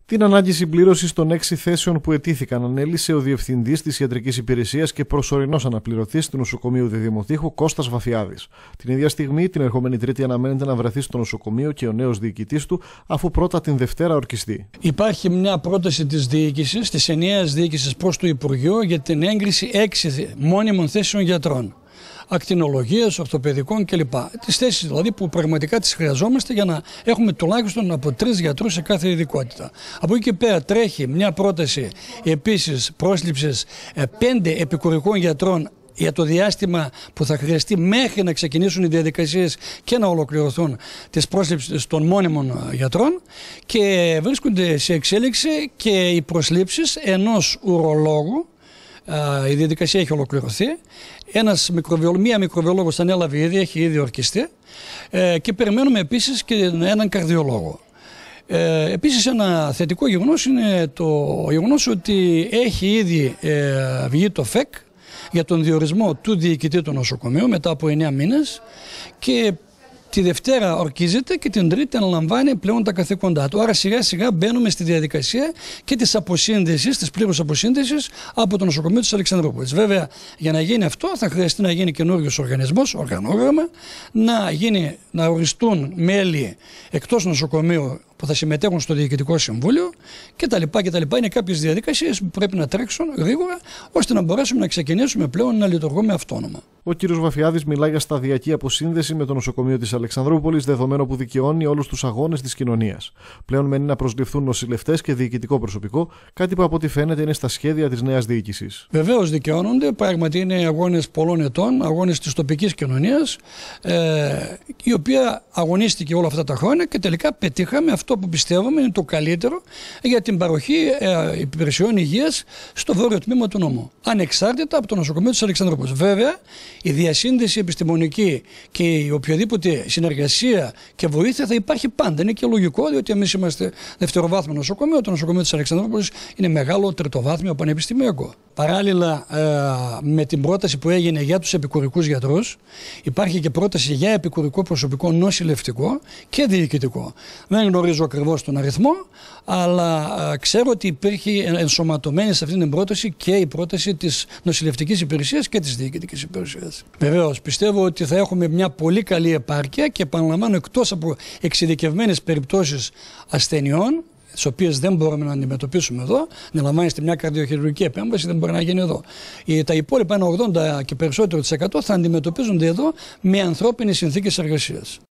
Την ανάγκη συμπλήρωσης των 6 θέσεων που αιτήθηκαν ανέλησε ο Διευθυντής της Ιατρικής Υπηρεσίας και προσωρινός αναπληρωτής του νοσοκομείου Διδημοτήχου Κώστας Βαφιάδης. Την ίδια στιγμή, την ερχόμενη Τρίτη, αναμένεται να βρεθεί στο νοσοκομείο και ο νέος διοικητής του, αφού πρώτα την Δευτέρα ορκιστεί. Υπάρχει μια πρόταση της διοίκησης, της ενιαίας διοίκησης προς το Υπουργείο για την έγκριση 6 μόνιμων θέσεων γιατρών. Ακτινολογίας, ορθοπαιδικών κλπ. Τις θέσεις δηλαδή που πραγματικά τις χρειαζόμαστε για να έχουμε τουλάχιστον από 3 γιατρούς σε κάθε ειδικότητα. Από εκεί και πέρα τρέχει μια πρόταση επίσης πρόσληψης 5 επικουρικών γιατρών για το διάστημα που θα χρειαστεί μέχρι να ξεκινήσουν οι διαδικασίες και να ολοκληρωθούν τις πρόσληψεις των μόνιμων γιατρών, και βρίσκονται σε εξέλιξη και οι προσλήψεις ενός ουρολόγου. Η διαδικασία έχει ολοκληρωθεί. Μία μικροβιολόγος ανέλαβε ήδη, έχει ήδη ορκιστεί, και περιμένουμε επίσης και έναν καρδιολόγο. Επίσης ένα θετικό γεγονός είναι το γεγονός ότι έχει ήδη βγει το ΦΕΚ για τον διορισμό του διοικητή του νοσοκομείου μετά από 9 μήνες, και τη Δευτέρα ορκίζεται και την Τρίτη αναλαμβάνει πλέον τα καθήκοντά του. Άρα σιγά σιγά μπαίνουμε στη διαδικασία και της αποσύνδεσης, της πλήρους αποσύνδεσης από το νοσοκομείο της Αλεξανδρούπολης. Βέβαια, για να γίνει αυτό θα χρειαστεί να γίνει καινούριος οργανισμός, οργανόγραμμα, να οριστούν μέλη εκτός νοσοκομείου που θα συμμετέχουν στο Διοικητικό Συμβούλιο κτλ. Είναι κάποιες διαδικασίες που πρέπει να τρέξουν γρήγορα, ώστε να μπορέσουμε να ξεκινήσουμε πλέον να λειτουργούμε αυτόνομα. Ο κ. Βαφιάδης μιλά για σταδιακή αποσύνδεση με το νοσοκομείο της Αλεξανδρούπολης, δεδομένο που δικαιώνει όλους τους αγώνες της κοινωνίας. Πλέον μένει να προσληφθούν νοσηλευτές και διοικητικό προσωπικό, κάτι που από ό,τι φαίνεται είναι στα σχέδια της νέας διοίκησης. Βεβαίως δικαιώνονται, πράγματι είναι αγώνες πολλών ετών, αγώνες της τοπικής κοινωνίας, η οποία αγωνίστηκε όλα αυτά τα χρόνια και τελικά πετύχαμε αυτό που πιστεύουμε είναι το καλύτερο για την παροχή υπηρεσιών υγείας στο βόρειο τμήμα του νομού, ανεξάρτητα από το νοσοκομείο της Αλεξανδρούπολης. Βέβαια, η διασύνδεση επιστημονική και η οποιαδήποτε συνεργασία και βοήθεια θα υπάρχει πάντα. Είναι και λογικό, διότι εμείς είμαστε δευτεροβάθμιο νοσοκομείο. Το νοσοκομείο της Αλεξανδρούπολης είναι μεγάλο τριτοβάθμιο πανεπιστημιακό. Παράλληλα με την πρόταση που έγινε για τους επικουρικούς γιατρούς, υπάρχει και πρόταση για επικουρικό προσωπικό νοσηλευτικό και διοικητικό. Δεν γνωρίζω ακριβώς τον αριθμό, αλλά ξέρω ότι υπήρχε ενσωματωμένη σε αυτή την πρόταση και η πρόταση της νοσηλευτικής υπηρεσίας και της διοικητικής υπηρεσίας. Βεβαίως, πιστεύω ότι θα έχουμε μια πολύ καλή επάρκεια και επαναλαμβάνω, εκτός από εξειδικευμένες περιπτώσεις ασθενειών, τις οποίες δεν μπορούμε να αντιμετωπίσουμε εδώ, να λαμβάνεστε μια καρδιοχειρουργική επέμβαση, δεν μπορεί να γίνει εδώ. Τα υπόλοιπα, ένα 80% και περισσότερο θα αντιμετωπίζονται εδώ με ανθρώπινες συνθήκες εργασίας.